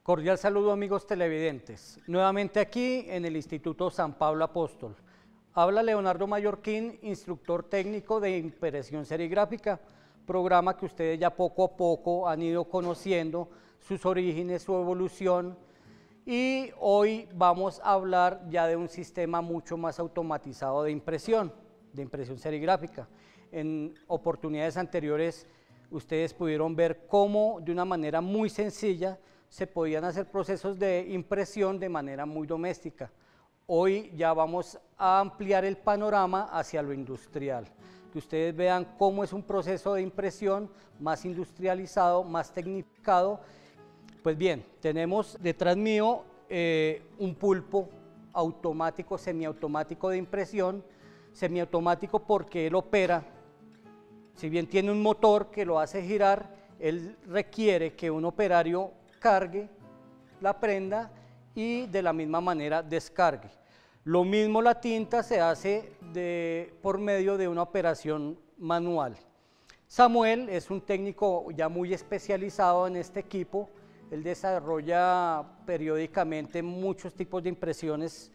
Cordial saludo, amigos televidentes. Nuevamente aquí en el Instituto San Pablo Apóstol. Habla Leonardo Mallorquín, instructor técnico de impresión serigráfica, programa que ustedes ya poco a poco han ido conociendo sus orígenes, su evolución, y hoy vamos a hablar ya de un sistema mucho más automatizado de impresión serigráfica. En oportunidades anteriores ustedes pudieron ver cómo de una manera muy sencilla se podían hacer procesos de impresión de manera muy doméstica. Hoy ya vamos a ampliar el panorama hacia lo industrial, que ustedes vean cómo es un proceso de impresión más industrializado, más tecnificado. Pues bien, tenemos detrás mío un pulpo automático, semiautomático de impresión, semiautomático porque él opera, si bien tiene un motor que lo hace girar, él requiere que un operario cargue la prenda y de la misma manera descargue. Lo mismo la tinta se hace por medio de una operación manual. Samuel es un técnico ya muy especializado en este equipo. Él desarrolla periódicamente muchos tipos de impresiones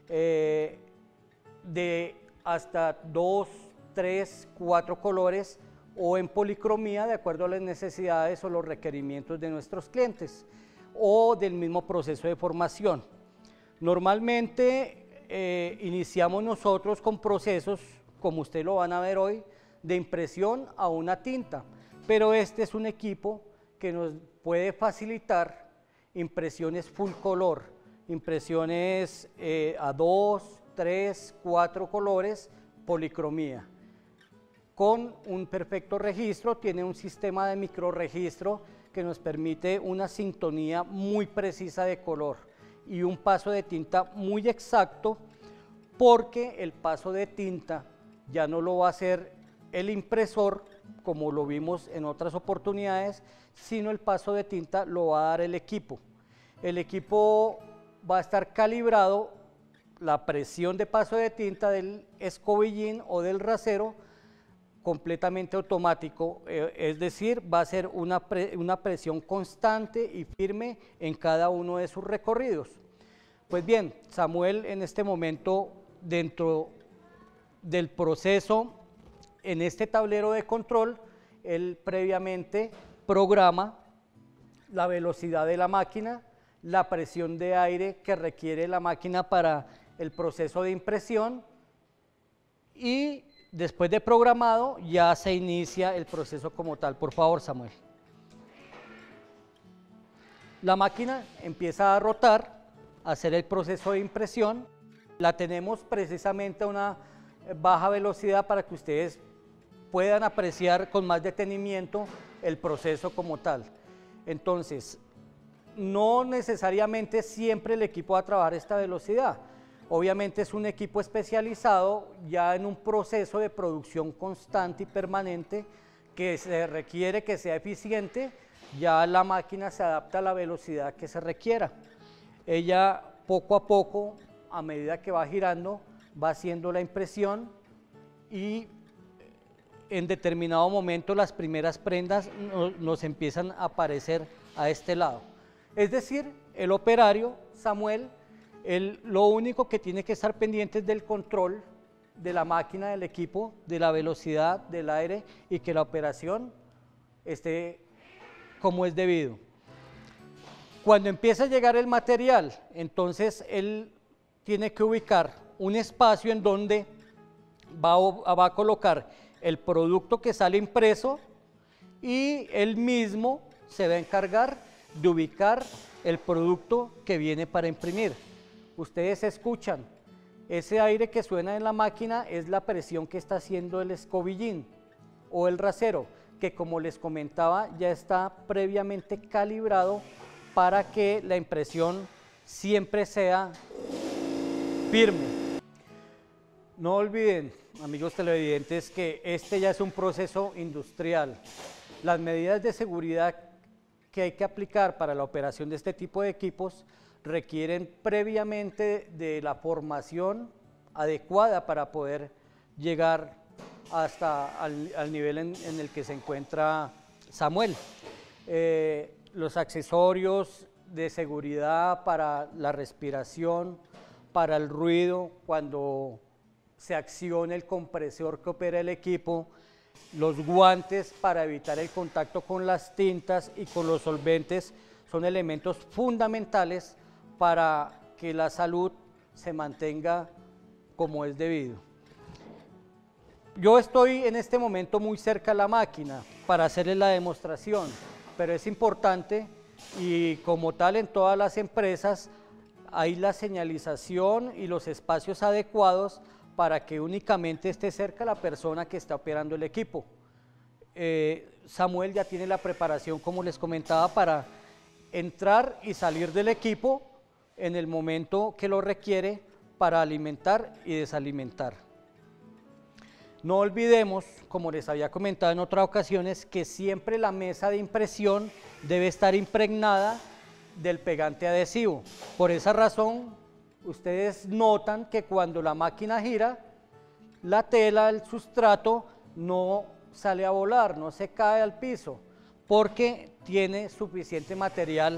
de hasta 2, 3, 4 colores o en policromía de acuerdo a las necesidades o los requerimientos de nuestros clientes o del mismo proceso de formación. Normalmente iniciamos nosotros con procesos, como ustedes lo van a ver hoy, de impresión a una tinta, pero este es un equipo que nos puede facilitar impresiones full color, impresiones a 2, 3, 4 colores, policromía. Con un perfecto registro, tiene un sistema de microregistro que nos permite una sintonía muy precisa de color y un paso de tinta muy exacto, porque el paso de tinta ya no lo va a hacer el impresor como lo vimos en otras oportunidades, sino el paso de tinta lo va a dar el equipo. El equipo va a estar calibrado, la presión de paso de tinta del escobillín o del rasero completamente automático, es decir, va a ser una presión constante y firme en cada uno de sus recorridos. Pues bien, Samuel en este momento, dentro del proceso, en este tablero de control, él previamente programa la velocidad de la máquina, la presión de aire que requiere la máquina para el proceso de impresión, y después de programado ya se inicia el proceso como tal. Por favor, Samuel. La máquina empieza a rotar, a hacer el proceso de impresión. La tenemos precisamente a una baja velocidad para que ustedes puedan apreciar con más detenimiento el proceso como tal. Entonces, no necesariamente siempre el equipo va a trabajar a esta velocidad. Obviamente es un equipo especializado ya en un proceso de producción constante y permanente que se requiere que sea eficiente. Ya la máquina se adapta a la velocidad que se requiera. Ella poco a poco, a medida que va girando, va haciendo la impresión y en determinado momento las primeras prendas nos empiezan a aparecer a este lado. Es decir, el operario, Samuel, lo único que tiene que estar pendiente es del control de la máquina, del equipo, de la velocidad del aire y que la operación esté como es debido. Cuando empieza a llegar el material, entonces él tiene que ubicar un espacio en donde va a colocar el producto que sale impreso y él mismo se va a encargar de ubicar el producto que viene para imprimir. Ustedes escuchan, ese aire que suena en la máquina es la presión que está haciendo el escobillín o el rasero, que como les comentaba ya está previamente calibrado para que la impresión siempre sea firme. No olviden, amigos televidentes, que este ya es un proceso industrial. Las medidas de seguridad que hay que aplicar para la operación de este tipo de equipos requieren previamente de la formación adecuada para poder llegar hasta al nivel en el que se encuentra Samuel. Los accesorios de seguridad para la respiración, para el ruido, cuando se acciona el compresor que opera el equipo, los guantes para evitar el contacto con las tintas y con los solventes son elementos fundamentales para que la salud se mantenga como es debido. Yo estoy en este momento muy cerca a la máquina para hacerles la demostración, pero es importante y como tal en todas las empresas hay la señalización y los espacios adecuados para que únicamente esté cerca la persona que está operando el equipo. Samuel ya tiene la preparación, como les comentaba, para entrar y salir del equipo en el momento que lo requiere para alimentar y desalimentar. No olvidemos, como les había comentado en otras ocasiones, que siempre la mesa de impresión debe estar impregnada del pegante adhesivo. Por esa razón, ustedes notan que cuando la máquina gira, la tela, el sustrato, no sale a volar, no se cae al piso, porque tiene suficiente material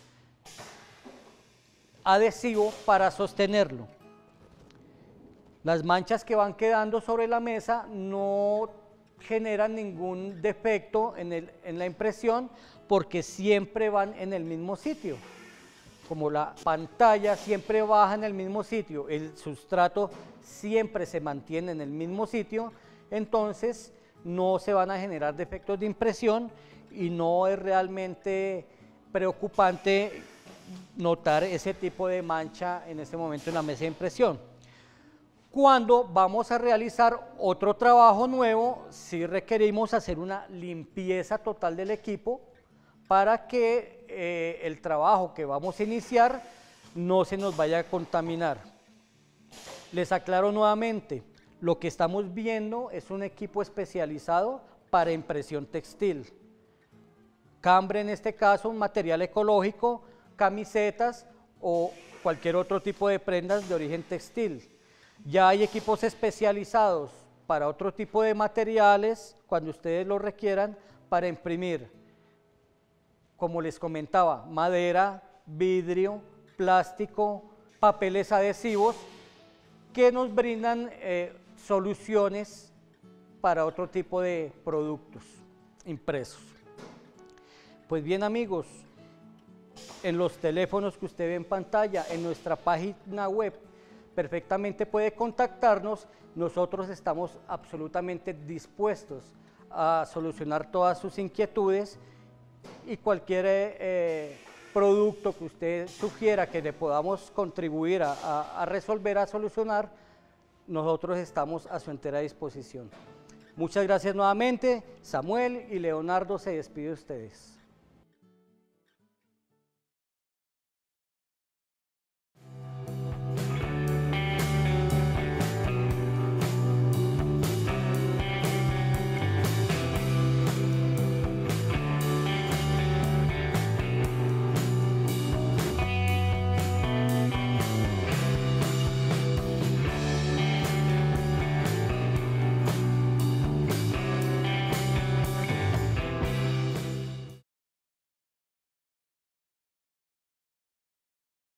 adhesivo para sostenerlo. Las manchas que van quedando sobre la mesa no generan ningún defecto en la impresión porque siempre van en el mismo sitio. Como la pantalla siempre baja en el mismo sitio, el sustrato siempre se mantiene en el mismo sitio, entonces no se van a generar defectos de impresión y no es realmente preocupante notar ese tipo de mancha en este momento en la mesa de impresión. Cuando vamos a realizar otro trabajo nuevo, sí requerimos hacer una limpieza total del equipo para que el trabajo que vamos a iniciar no se nos vaya a contaminar. Les aclaro nuevamente, lo que estamos viendo es un equipo especializado para impresión textil. Cambre en este caso, un material ecológico, camisetas o cualquier otro tipo de prendas de origen textil. Ya hay equipos especializados para otro tipo de materiales, cuando ustedes lo requieran, para imprimir, como les comentaba, madera, vidrio, plástico, papeles adhesivos, que nos brindan soluciones para otro tipo de productos impresos. Pues bien amigos, en los teléfonos que usted ve en pantalla, en nuestra página web, perfectamente puede contactarnos, nosotros estamos absolutamente dispuestos a solucionar todas sus inquietudes y cualquier producto que usted sugiera que le podamos contribuir a resolver, a solucionar, nosotros estamos a su entera disposición. Muchas gracias nuevamente, Samuel y Leonardo se despide de ustedes.